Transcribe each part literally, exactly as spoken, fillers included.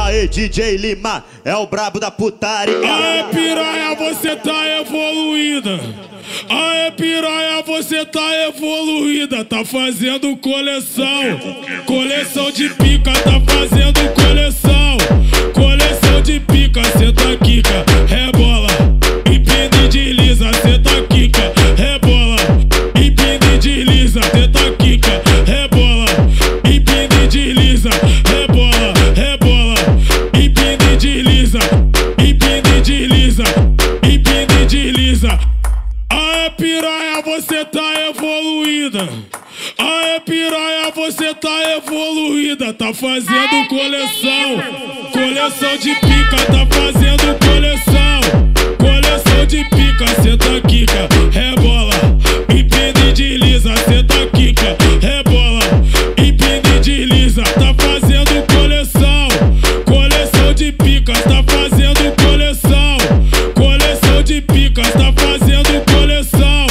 aí, D J Lima, é o brabo da putaria. Aê, piranha, você tá evoluída. Aê, piranha, você tá evoluída. Tá fazendo coleção, coleção de pica, tá fazendo coleção, coleção de pica. Cê tá quica, rebola, empina e desliza. Cê tá quica, rebola, empina e desliza. Cê tá quica, rebola, empina e desliza. Rebola, rebola, empina e desliza. Empina e desliza, empina e desliza. Aê, piranha, você tá evoluída. Aê, piranha, você tá evoluída. Tá fazendo coleção, coleção de pica. Tá fazendo coleção, coleção de pica. Cê tá quica, rebola, empina e desliza. Cê tá quica, rebola, empina e desliza. Tá fazendo coleção, coleção de pica. Tá fazendo coleção, coleção de pica. Tá fazendo coleção.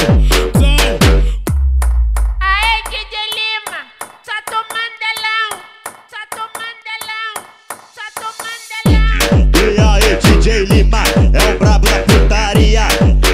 Aê, D J Lima, só tô mandelão, só tô mandelão, só tô mandelão. E aí, D J Lima, é o brabo da putaria.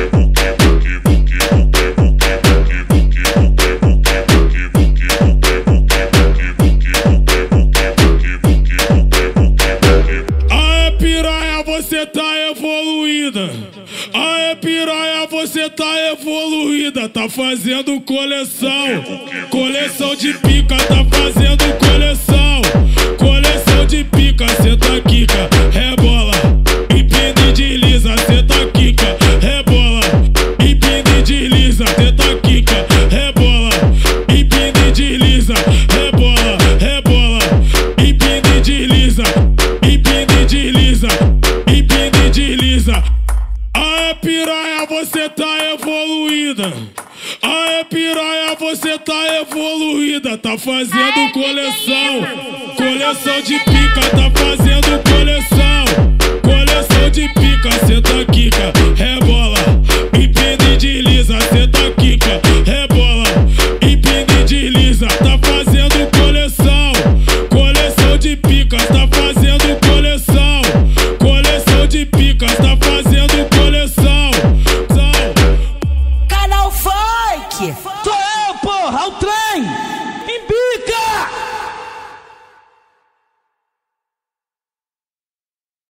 Aê, piranha, você tá evoluída. Aê, piranha, você tá evoluída. Tá fazendo coleção, coleção de pica. Tá fazendo coleção, coleção de pica. Cê tá quica, rebola, empina e desliza. Cê tá quica, rebola, empina e desliza. Cê tá quica, rebola, empina e desliza. Rebola, rebola, empina e desliza. Empina e desliza, empina e desliza. Aê, piranha, você tá evoluída. Aê, piranha, você tá evoluída. Tá fazendo coleção, coleção de pica. Tá